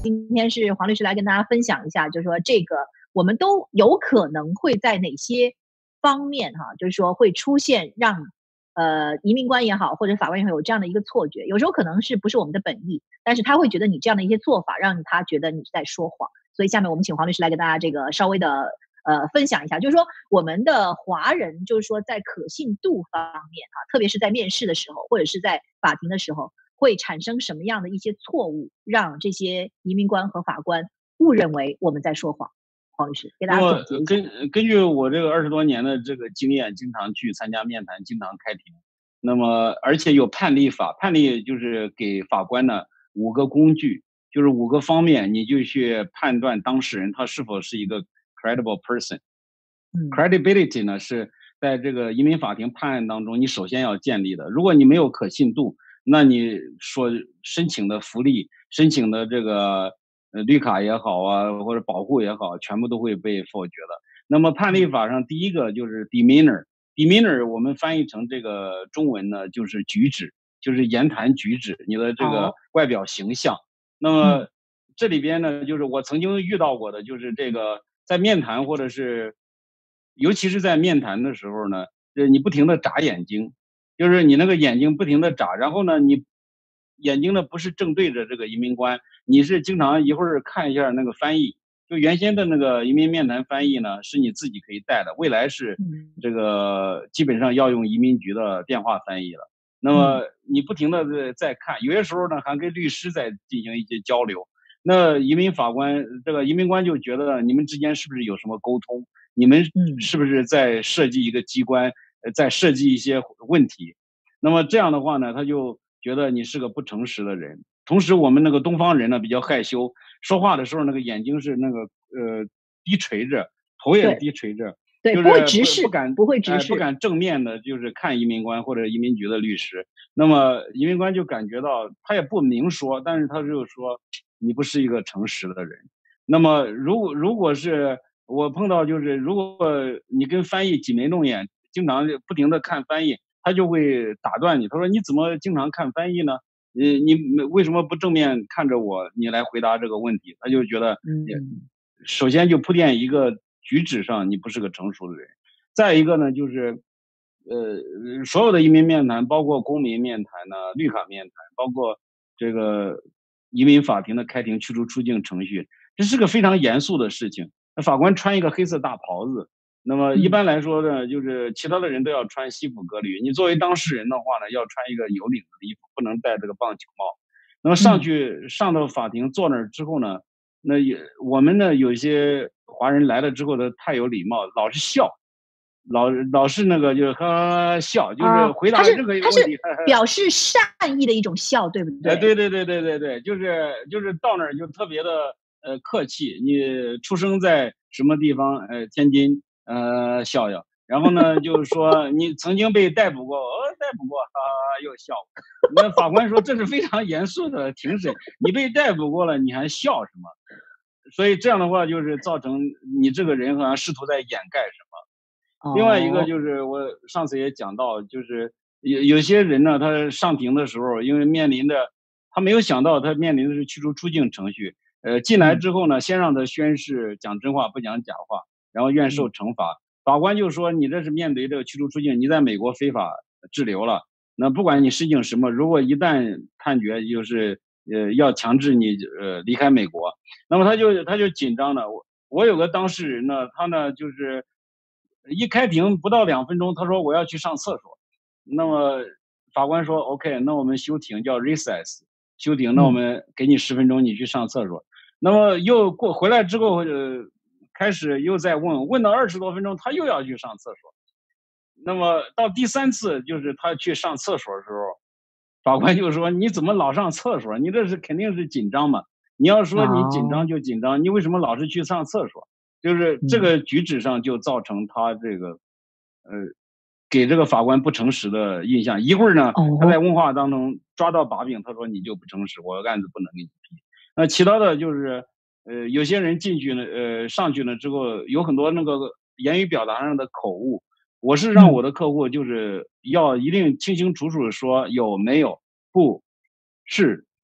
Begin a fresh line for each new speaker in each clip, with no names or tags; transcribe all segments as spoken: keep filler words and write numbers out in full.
今天是黄律师来跟大家分享一下，就是说这个我们都有可能会在哪些方面哈，就是说会出现让呃移民官也好，或者法官也好有这样的一个错觉，有时候可能是不是我们的本意，但是他会觉得你这样的一些做法让他觉得你在说谎。所以下面我们请黄律师来跟大家这个稍微的呃分享一下，就是说我们的华人就是说在可信度方面哈，特别是在面试的时候，或者是在法庭的时候，会产生什么样的一些错误，让这些移民官和法官误认为我们在说谎？黄律师给大家
那么
总结一下。
根根据我这个二十多年的这个经验，经常去参加面谈，经常开庭。那么而且有判例法，判例就是给法官呢五个工具，就是五个方面，你就去判断当事人他是否是一个 credible person。
嗯，
credibility 呢是在这个移民法庭判案当中，你首先要建立的。如果你没有可信度，那你说申请的福利、申请的这个呃绿卡也好啊，或者保护也好，全部都会被否决的。那么判例
嗯，
法上第一个就是 demeanor，demeanor 我们翻译成这个中文呢就是举止，就是言谈举止，你的这个
好，
外表形象。那
嗯，
么这里边呢，就是我曾经遇到过的，就是这个在面谈或者是，尤其是在面谈的时候呢，呃，你不停的眨眼睛，就是你那个眼睛不停的眨，然后呢，你眼睛呢不是正对着这个移民官，你是经常一会儿看一下那个翻译，就原先的那个移民面谈翻译呢，是你自己可以带的，未来是
嗯，
这个基本上要用移民局的电话翻译了。那
嗯，
么你不停的在在看，有些时候呢还跟律师在进行一些交流。那移民法官这个移民官就觉得你们之间是不是有什么沟通？你们
嗯，
是不是在设计一个机关，呃，在设计一些问题？那么这样的话呢，他就觉得你是个不诚实的人。同时，我们那个东方人呢比较害羞，说话的时候那个眼睛是那个呃低垂着，头也
对，
低垂着，
对，不会
就是不不
直视，
敢
不会直
哎、不
视，
敢正面的，就是看移民官或者移民局的律师。那么移民官就感觉到他也不明说，但是他就说你不是一个诚实的人。那么如果如果是我碰到就是如果你跟翻译挤眉弄眼，经常不停的看翻译，他就会打断你，他说你怎么经常看翻译呢？你你为什么不正面看着我，你来回答这个问题？他就觉得也
嗯，
首先就铺垫一个举止上你不是个成熟的人，再一个呢就是呃所有的移民面谈，包括公民面谈呢、绿卡面谈，包括这个移民法庭的开庭、驱逐出境程序，这是个非常严肃的事情。那法官穿一个黑色大袍子，那么一
嗯，
般来说呢，就是其他的人都要穿西服革履，你作为当事人的话呢，要穿一个有领子的衣服，不能戴这个棒球帽。那么上
嗯，
去上到法庭坐那儿之后呢，那也我们呢有一些华人来了之后呢，太有礼貌，老是笑，老老是那个就是哈哈哈笑，就是
啊，他是
回答任何一个
他是
问题，
表示善意的一种笑，对不
哎，
对？
对对对对对对，就是就是到那儿就特别的呃客气。你出生在什么地方？呃，天津，呃，笑笑。然后呢，就是说你曾经被逮捕过，哦，逮捕过，哈哈哈，又笑。那法官说这是非常严肃的庭审，你被逮捕过了，你还笑什么？所以这样的话，就是造成你这个人好像试图在掩盖什么。另外一个
哦，
就是我上次也讲到，就是有有些人呢，他上庭的时候，因为面临着他没有想到他面临的是驱逐出境程序，呃，进来
嗯，
之后呢，先让他宣誓讲真话不讲假话，然后愿受
嗯，
惩罚。法官就说你这是面对这个驱逐出境，你在美国非法滞留了，那不管你申请什么，如果一旦判决就是呃要强制你呃离开美国，那么他就他就紧张了。我我有个当事人呢，他呢就是一开庭不到两分钟，他说我要去上厕所。那么法官说 OK，那我们休庭叫 recess，休庭，那我
嗯，
们给你十分钟，你去上厕所。那么又过回来之后，呃，开始又在问，问到二十多分钟，他又要去上厕所。那么到第三次，就是他去上厕所的时候，法官就说：“你怎么老上厕所？你这是肯定是紧张嘛？你要说你紧张
哦，
就紧张，你为什么老是去上厕所？”就是这
嗯，
个举止上就造成他这个，呃，给这个法官不诚实的印象。一会儿呢，他在
哦，
问话当中抓到把柄，他说你就不诚实，我案子不能给你批。那其他的就是，呃，有些人进去了，呃，上去了之后，有很多那个言语表达上的口误。我是让
嗯，
我的客户就是要一定清清楚楚的说有没有，不是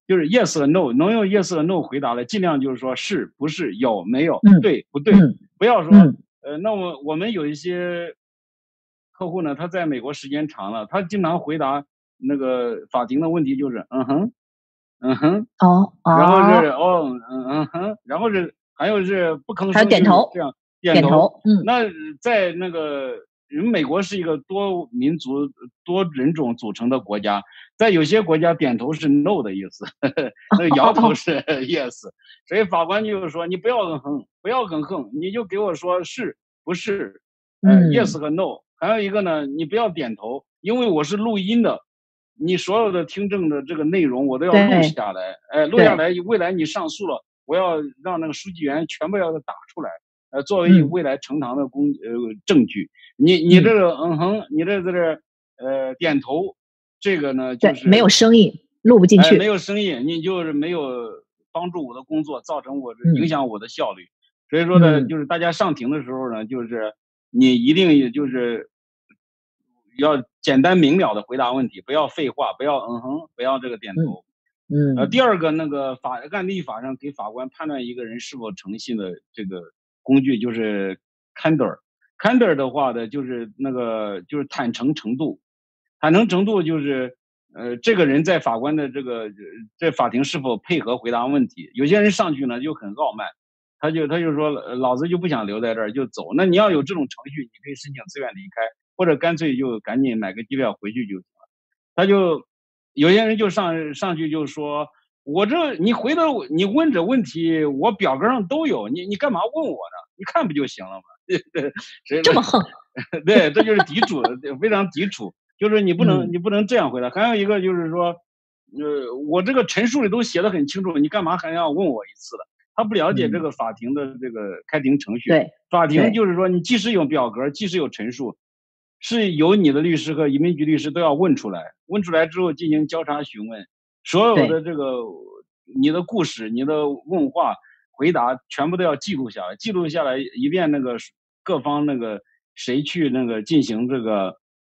就是 yes 和 no， 能用 yes 和 no 回答的，尽量就是说是不是有没有，
嗯
对不对，
嗯
不要说
嗯，
呃，那我我们有一些客户呢，他在美国时间长了，他经常回答那个法庭的问题就是嗯哼嗯哼，
哦
然后是
哦，
哦嗯嗯哼，然后是还有是不吭
还有
声，
点头
就是这样点头。
点头，嗯，
那在那个人美国是一个多民族多人种组成的国家，在有些国家点头是 no 的意思，那个摇头是 yes，所以法官就是说你不要嗯哼，不要嗯哼，你就给我说是不是，呃
嗯，
，yes 和 no。还有一个呢，你不要点头，因为我是录音的，你所有的听证的这个内容我都要录
对
下来，哎，录下
对，
来，未来你上诉了，我要让那个书记员全部要打出来，呃，作为
嗯
未来呈堂的公呃证据。你你
嗯，
这个嗯哼，你这在这呃点头，这个呢就
对，没有
是
声音，录不进
哎没
去，
有声音，你就是没有帮助我的工作，造成我这影
嗯
响我的效率。所以说呢，
嗯
就是大家上庭的时候呢，就是你一定也就是要简单明了的回答问题，不要废话，不要嗯哼，不要这个点
嗯
头。呃，第
嗯
二个那个法案例法上给法官判断一个人是否诚信的这个工具就是 candor。candor 的话呢，就是那个就是坦诚程度，坦诚程度就是呃这个人在法官的这个呃在法庭是否配合回答问题。有些人上去呢就很傲慢，他就他就说呃老子就不想留在这儿就走。那你要有这种程序，你可以申请自愿离开，或者干脆就赶紧买个机票回去就行了。他就有些人就上上去就说：“我这你回答我，你问这问题，我表格上都有，你你干嘛问我呢？你看不就行了吗？”谁
这么横，
对，这就是抵触，非常抵触。就是你不能
嗯
你不能这样回答。还有一个就是说，呃，我这个陈述里都写的很清楚，你干嘛还要问我一次的？他不了解这
嗯，
个法庭的这个开庭程序。
对
法庭
对
就是说，你即使有表格，即使有陈述，是由你的律师和移民局律师都要问出来，问出来之后进行交叉询问，所有
对
的这个你的故事、你的问话、回答全部都要记录下来，记录下来，以便那个各方那个谁去那个进行这个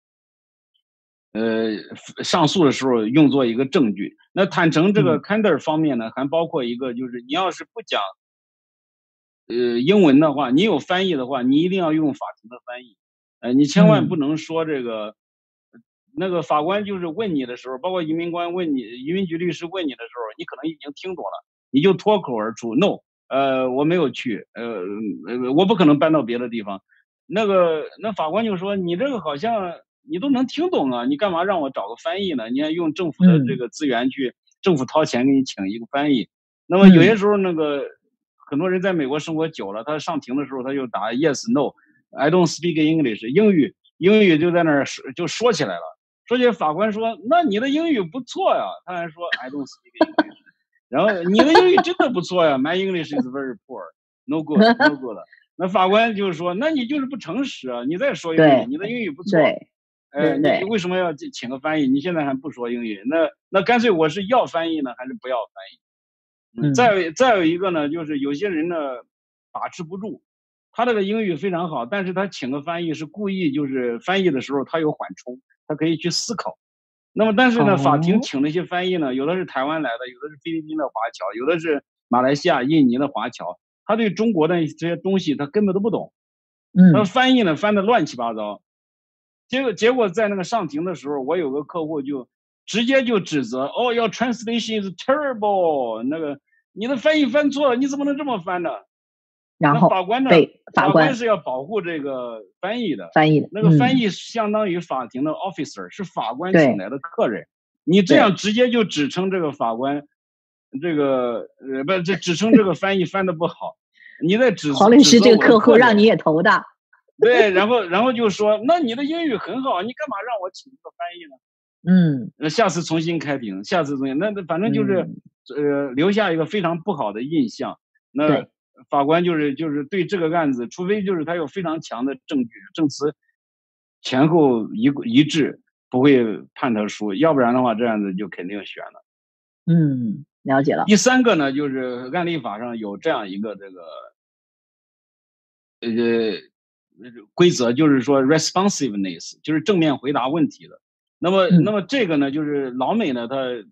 呃上诉的时候用作一个证据。那坦诚这个
嗯
candor 方面呢，还包括一个就是你要是不讲呃英文的话，你有翻译的话，你一定要用法庭的翻译。呃，你千万不
嗯
能说这个，那个法官就是问你的时候，包括移民官问你，移民局律师问你的时候，你可能已经听懂了，你就脱口而出 “no”，呃，我没有去，呃，呃我不可能搬到别的地方。那个那法官就说你这个好像你都能听懂啊，你干嘛让我找个翻译呢？你要用政府的这
嗯
个资源去，政府掏钱给你请一个翻译。那么有些
嗯
时候那个很多人在美国生活久了，他上庭的时候他就答 yes no，I don't speak English，英语英语就在那儿说就说起来了。说起法官说，那你的英语不错呀，他还说 I don't speak English，然后你的英语真的不错呀，My English is very poor，no good，no good。那法官就是说，那你就是不诚实啊，你再说一遍，
对
你的英语不错，
对
呃，你
对，
为什么要请个翻译？你现在还不说英语，那那干脆我是要翻译呢，还是不要翻译？嗯，
嗯
再有再有一个呢，就是有些人呢把持不住，他这个英语非常好，但是他请个翻译是故意就是翻译的时候他有缓冲，他可以去思考。那么但是呢，法庭
哦
请那些翻译呢，有的是台湾来的，有的是菲律宾的华侨，有的是马来西亚、印尼的华侨，他对中国的这些东西他根本都不懂，他
嗯
翻译呢翻的乱七八糟。结果结果在那个上庭的时候，我有个客户就直接就指责，哦，your translation is terrible，那个你的翻译翻错了，你怎么能这么翻呢？那
然后
法官呢？
被法官
法官是要保护这个翻译的，
翻译的，
那个翻
嗯
译相当于法庭的 officer，是法官请
对
来的客人。你这
对，
样直接就指称这个法官，这个呃不，这指称这个翻译翻的不好，你在指
黄律师这个
指责我的客人。
客户让你也头大，
对，然后然后就说，那你的英语很好，你干嘛让我请一个翻译呢？
嗯
呃，下次重新开庭，下次重新，那那反正就是，
嗯，
呃，留下一个非常不好的印象。那
对，
法官就是就是对这个案子，除非就是他有非常强的证据，证词前后一一致，不会判他输，要不然的话，这案子就肯定选了。
嗯，了解了，
第三个呢，就是案例法上有这样一个这个呃规则，就是说 responsiveness，就是正面回答问题的。那么，那
嗯
么这个呢，就是老美呢，他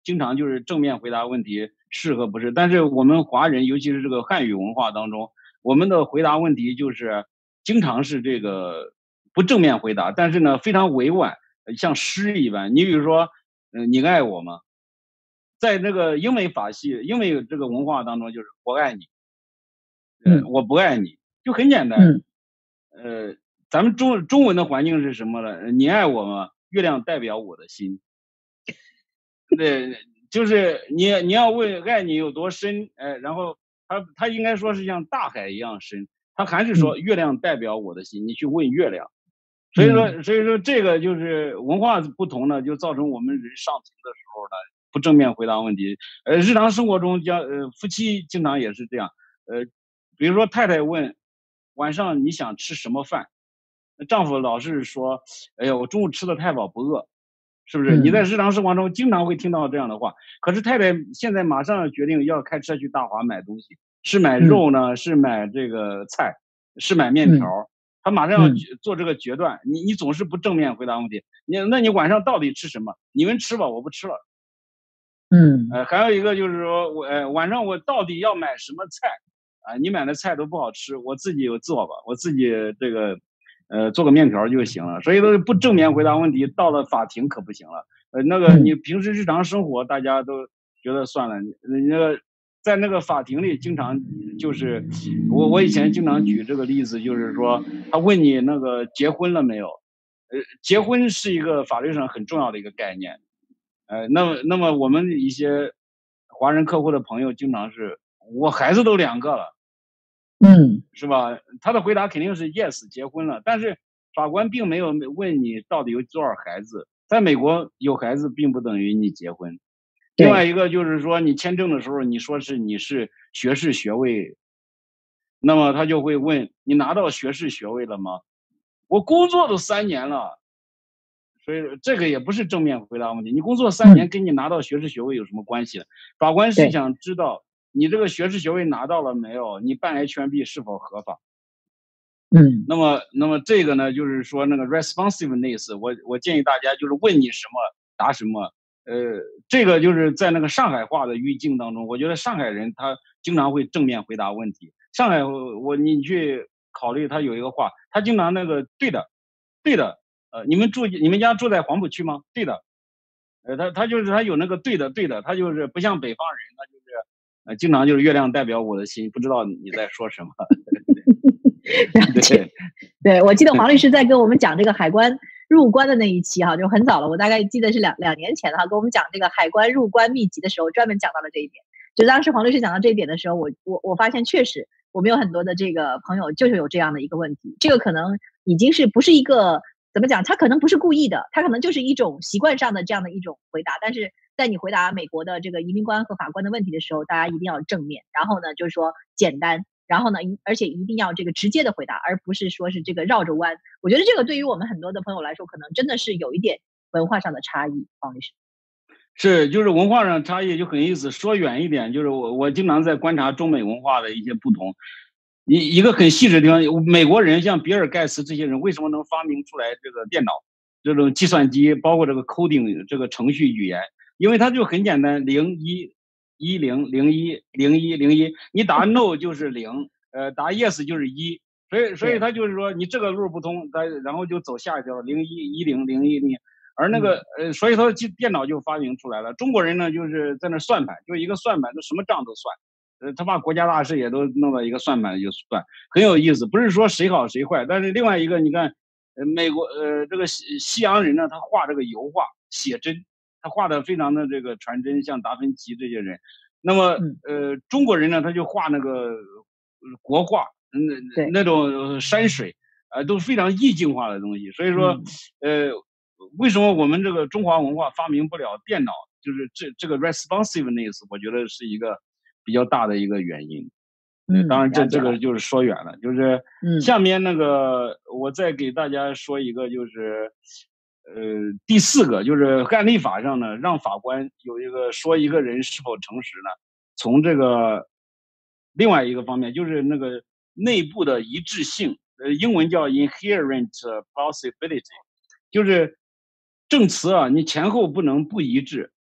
经常就是正面回答问题是和不是。但是我们华人，尤其是这个汉语文化当中，我们的回答问题就是经常是这个不正面回答，但是呢非常委婉，像诗一般。你比如说，嗯、呃，你爱我吗？在那个英美法系、英美这个文化当中，就是我爱你，呃，
嗯
我不爱你，就很简单。
嗯
呃，咱们中中文的环境是什么呢？你爱我吗？月亮代表我的心。对，就是你你要问爱你有多深，哎，然后他他应该说是像大海一样深，他还是说
嗯
月亮代表我的心，你去问月亮。所以
嗯
说，所以说这个就是文化不同呢，就造成我们人上庭的时候呢，不正面回答问题。呃，日常生活中将呃夫妻经常也是这样，呃，比如说太太问晚上你想吃什么饭，那丈夫老是说，哎呀，我中午吃的太饱不饿，是不是？你在
嗯
日常生活中经常会听到这样的话。可是太太现在马上决定要开车去大华买东西，是买
嗯
肉呢，是买这个菜，是买面条
嗯
儿。他马上要
嗯
决做这个决断，你你总是不正面回答问题，你那你晚上到底吃什么？你们吃吧，我不吃了。
嗯
呃，还有一个就是说我呃晚上我到底要买什么菜啊？你买的菜都不好吃，我自己有做吧，我自己这个呃做个面条就行了。所以都不正面回答问题，到了法庭可不行了。呃，那个你
嗯
平时日常生活大家都觉得算了，你你那个在那个法庭里经常就是我我以前经常举这个例子，就是说他问你那个结婚了没有？呃，结婚是一个法律上很重要的一个概念。呃，那么那么我们一些华人客户的朋友经常是我孩子都两个了，
嗯
是吧？他的回答肯定是 yes 结婚了，但是法官并没有问你到底有多少孩子。在美国有孩子并不等于你结婚。另外
对
一个就是说，你签证的时候你说是你是学士学位，那么他就会问你拿到学士学位了吗？我工作都三年了，所以这个也不是正面回答问题。你工作三年
嗯
跟你拿到学士学位有什么关系呢？法官是
对
想知道你这个学士学位拿到了没有，你办 H 一 B 是否合法。
嗯
那么，那么这个呢，就是说那个 responsiveness，我我建议大家就是问你什么答什么。呃，这个就是在那个上海话的语境当中，我觉得上海人他经常会正面回答问题。上海我我你去考虑，他有一个话，他经常那个对的，对的。呃，你们住你们家住在黄浦区吗？对的。呃，他他就是他有那个对的对的，他就是不像北方人，他就是呃经常就是月亮代表我的心，不知道你在说什么。
了解。
对。
对，我记得黄律师在跟我们讲这个海关入关的那一期哈，就很早了，我大概记得是两两年前了哈，跟我们讲这个海关入关秘籍的时候，专门讲到了这一点。就当时黄律师讲到这一点的时候，我我我发现确实我们有很多的这个朋友就是有这样的一个问题，这个可能已经是不是一个怎么讲，他可能不是故意的，他可能就是一种习惯上的这样的一种回答，但是在你回答美国的这个移民官和法官的问题的时候，大家一定要正面，然后呢就是说简单，然后呢，而且一定要这个直接的回答，而不是说是这个绕着弯。我觉得这个对于我们很多的朋友来说，可能真的是有一点文化上的差异。黄律师，
是，就是文化上差异就很有意思。说远一点，就是我我经常在观察中美文化的一些不同。一一个很细致的地方，美国人像比尔盖茨这些人为什么能发明出来这个电脑、这种计算机，包括这个 coding 这个程序语言？因为它就很简单，零一一零零一零一零一，你答 no 就是零，呃，答 yes 就是一。所以所以他就是说你这个路不通，他然后就走下一条零一一零零一零。而那个呃，所以说电脑就发明出来了。中国人呢，就是在那算盘，就一个算盘，就什么账都算。呃，他把国家大事也都弄到一个算盘就算，很有意思。不是说谁好谁坏，但是另外一个，你看，呃，美国呃这个西西洋人呢，他画这个油画写真，他画的非常的这个传真，像达芬奇这些人。那么
嗯，
呃，中国人呢，他就画那个呃国画，那
对，
那种山水，呃，都非常意境化的东西。所以说，
嗯
呃，为什么我们这个中华文化发明不了电脑？就是这这个 responsiveness，我觉得是一个比较大的一个原因。呃，当
嗯，
然这
了解了，
这个就是说远了，就是
嗯
下面那个我再给大家说一个，就是呃第四个，就是案例法上呢，让法官有一个说一个人是否诚实呢，从这个另外一个方面，就是那个内部的一致性，呃，英文叫 inherent plausibility，就是证词啊，你前后不能不一致。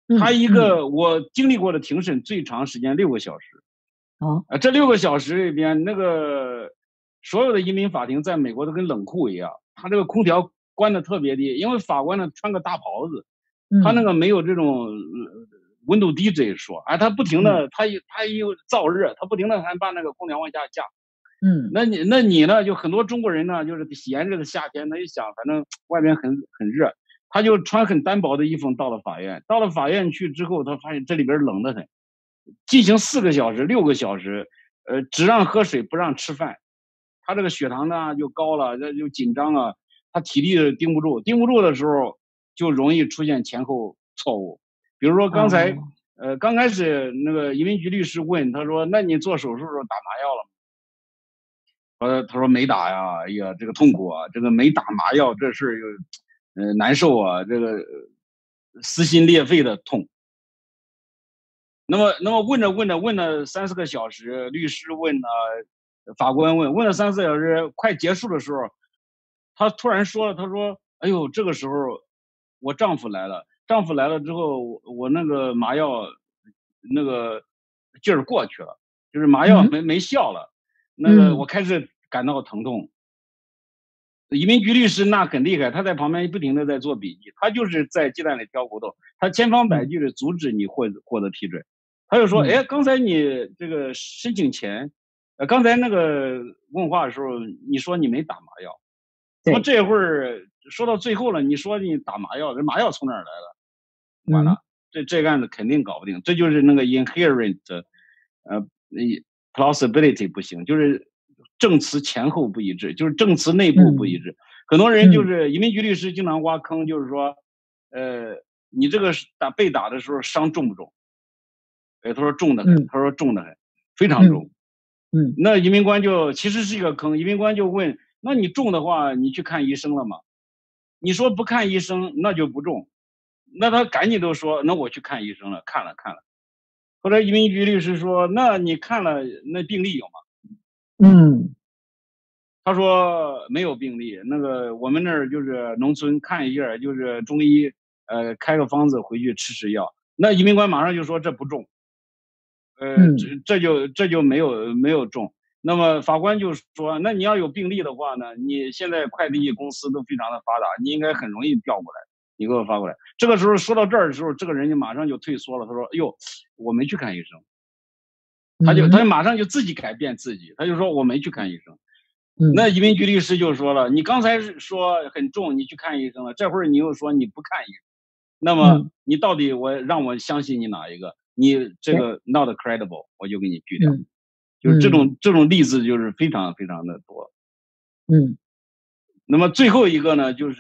他一
嗯嗯，
个我经历过的庭审最长时间六个小时。
哦，
啊，这六个小时里边，那个所有的移民法庭在美国都跟冷库一样，他这个空调关的特别低，因为法官呢穿个大袍子，他那
嗯
个没有这种呃温度低这一说，哎，他不停
嗯
的，他又他又燥热，他不停的还把那个空调往下降。
嗯
那你那你呢？就很多中国人呢，就是炎热的夏天，他一想，反正外边很很热，他就穿很单薄的衣服到了法院。到了法院去之后，他发现这里边冷得很，进行四个小时、六个小时，呃，只让喝水不让吃饭。他这个血糖呢就高了，这就紧张啊，他体力盯不住，盯不住的时候就容易出现前后错误。比如说刚才，
哦，
呃，刚开始那个移民局律师问他说：“那你做手术的时候打麻药了吗？”呃，他说没打呀，哎呀，这个痛苦啊，这个没打麻药这事儿又，呃，难受啊，这个呃撕心裂肺的痛。那么，那么问着问着问了三四个小时，律师问了，法官问，问了三四个小时，快结束的时候，他突然说了，他说：“哎呦，这个时候我丈夫来了，丈夫来了之后，我我那个麻药那个劲儿过去了，就是麻药
嗯
没没效了，那个我
嗯
开始感到疼痛。”移民局律师那很厉害，他在旁边不停的在做笔记，他就是在鸡蛋里挑骨头，他千方百
嗯
计的阻止你获获得批准。他就说：“哎，
嗯，
刚才你这个申请前，呃，刚才那个问话的时候，你说你没打麻药，怎么
对，
这会儿说到最后了，你说你打麻药，这麻药从哪儿来的？完
嗯
了，这这个案子肯定搞不定。这就是那个 inherent，呃，plausibility 不行，就是证词前后不一致，就是证词内部不一
嗯
致。很多人就
嗯
是移民局律师经常挖坑，就是说，呃，你这个是打被打的时候伤重不重？哎，他说重得很，
嗯
他说重得很，非常
嗯
重。
嗯
那移民官就其实是一个坑，移民官就问：那你重的话，你去看医生了吗？你说不看医生，那就不重。那他赶紧都说：那我去看医生了，看了看了。后来移民局律师说：那你看了那病历有吗？
嗯
他说没有病历，那个我们那儿就是农村看一下，就是中医，呃，开个方子回去吃吃药。那移民官马上就说这不重。呃，这
嗯，
这就这就没有没有中。那么法官就说，那你要有病例的话呢，你现在快递公司都非常的发达，你应该很容易调过来，你给我发过来。这个时候说到这儿的时候，这个人就马上就退缩了，他说：“哎呦，我没去看医生。”他就他就
嗯
马上就自己改变自己，他就说我没去看医生。那
嗯
移民局律师就说了，你刚才是说很重，你去看医生了，这会儿你又说你不看医生，那么
嗯，
你到底我让我相信你哪一个？你这
对，
个 not credible，我就给你拒掉。
嗯
就是这
嗯
种这种例子就是非常非常的多。
嗯
那么最后一个呢，就是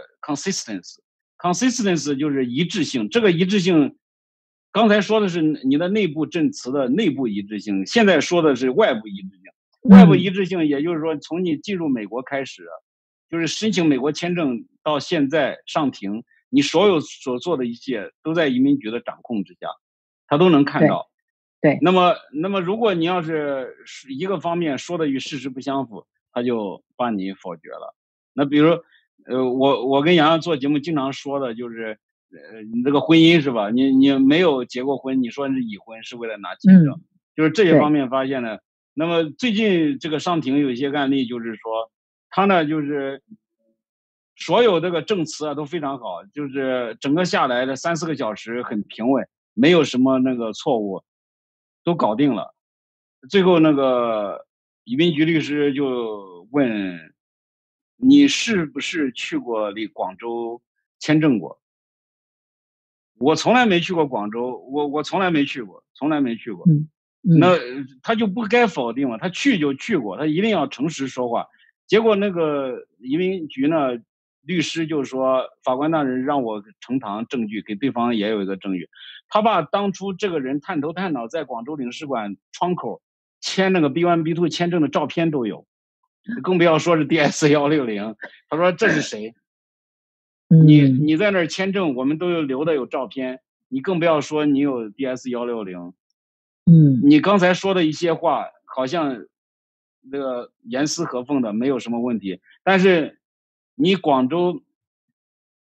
consistency。consistency 就是一致性。这个一致性，刚才说的是你的内部证词的内部一致性，现在说的是外部一致性。外部一
嗯
致性，也就是说，从你进入美国开始，就是申请美国签证到现在上庭，你所有所做的一切都在移民局的掌控之下，他都能看
对
到。
对，
那么，那么如果你要是一个方面说的与事实不相符，他就把你否决了。那比如，呃，我我跟洋洋做节目经常说的就是，呃，你这个婚姻是吧？你你没有结过婚，你说是已婚，是为了拿签证，
嗯
就是这些方
对，
面发现呢。那么最近这个上庭有一些案例，就是说，他呢就是所有这个证词啊都非常好，就是整个下来的三四个小时很平稳，没有什么那个错误，都搞定了。最后那个移民局律师就问你是不是去过离广州签证过？我从来没去过广州，我我从来没去过，从来没去过。
嗯
那
嗯
他就不该否定嘛，他去就去过，他一定要诚实说话。结果那个移民局呢，律师就说法官大人让我呈堂证据，给对方也有一个证据。他把当初这个人探头探脑在广州领事馆窗口签那个 B 一 B 二 签证的照片都有，更不要说是 D S 幺六零。他说这是谁？你
嗯
你在那儿签证，我们都有留的有照片，你更不要说你有 D S 幺六零。
嗯
你刚才说的一些话，好像这个严丝合缝的，没有什么问题。但是你广州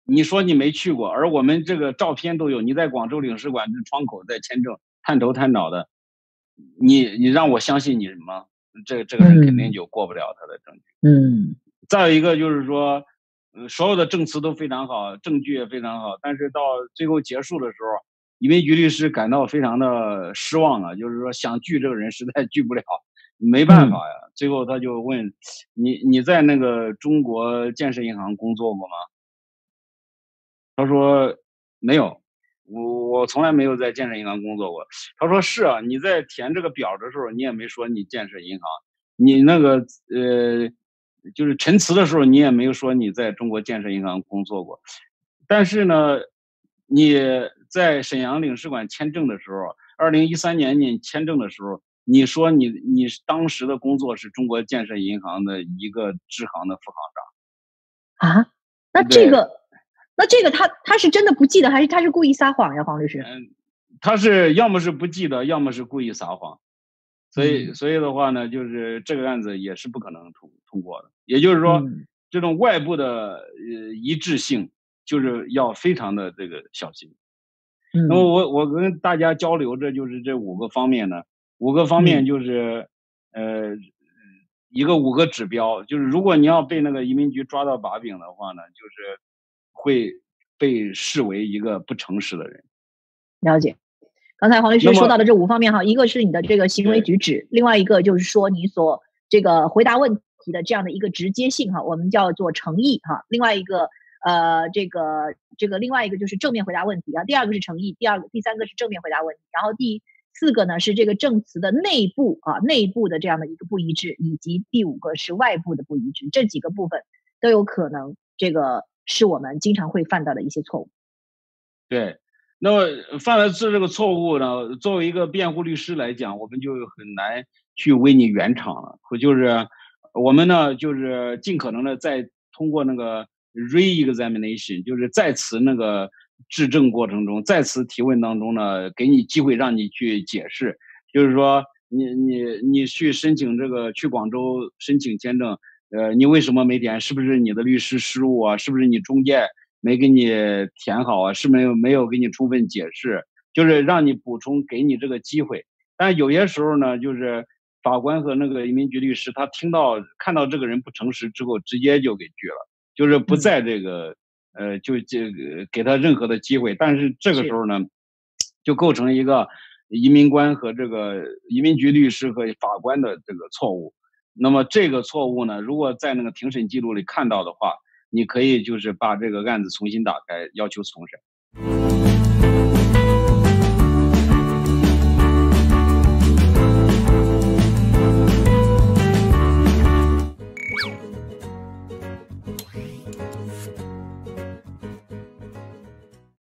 你说你没去过，而我们这个照片都有，你在广州领事馆这窗口在签证探头探脑的，你你让我相信你什么？这这个人肯定
嗯
就过不了他的证据。
嗯
再有一个就是说，呃，所有的证词都非常好，证据也非常好，但是到最后结束的时候，移民局律师感到非常的失望啊，就是说想拒这个人实在拒不了，没办法
嗯
呀。最后他就问你你在那个中国建设银行工作过吗？他说没有，我我从来没有在建设银行工作过。他说是啊，你在填这个表的时候，你也没说你建设银行，你那个呃，就是陈词的时候，你也没有说你在中国建设银行工作过。但是呢，你在沈阳领事馆签证的时候，二零一三年你签证的时候，你说你你当时的工作是中国建设银行的一个支行的副行
啊，那
长。对，
这个那这个他他是真的不记得，还是他是故意撒谎呀，黄律师？
嗯，他是要么是不记得，要么是故意撒谎。所以
嗯
所以的话呢，就是这个案子也是不可能通通过的。也就是说，
嗯
这种外部的呃一致性，就是要非常的这个小心。那么
嗯
我我跟大家交流，这就是这五个方面呢，五个方面
嗯，
就是呃一个五个指标，就是如果你要被那个移民局抓到把柄的话呢，就是会被视为一个不诚实的人。
了解。刚才黄律
那么
师说到的这五方面哈，一个是你的这个行为
对
举止，另外一个就是说你所这个回答问题的这样的一个直接性哈，我们叫做诚意哈。另外一个呃，这个这个另外一个就是正面回答问题啊，第二个是诚意，第二个第三个是正面回答问题，然后第四个呢是这个证词的内部啊内部的这样的一个不一致，以及第五个是外部的不一致，这几个部分都有可能这个是我们经常会犯到的一些错误。
对，那么犯了这这个错误呢，作为一个辩护律师来讲，我们就很难去为你圆场了。或就是我们呢，就是尽可能的在通过那个 re-examination，就是在此那个质证过程中，在此提问当中呢，给你机会让你去解释。就是说，你你你去申请这个去广州申请签证，呃，你为什么没填？是不是你的律师失误啊？是不是你中介没给你填好啊？是没有没有给你充分解释，就是让你补充，给你这个机会。但有些时候呢，就是法官和那个移民局律师，他听到看到这个人不诚实之后，直接就给拒了，就是不
嗯，
在这个呃，就这个给他任何的机会。但是这个时
是。
候呢，就构成一个移民官和这个移民局律师和法官的这个错误。那么这个错误呢，如果在那个庭审记录里看到的话，你可以就是把这个案子重新打开，要求重审。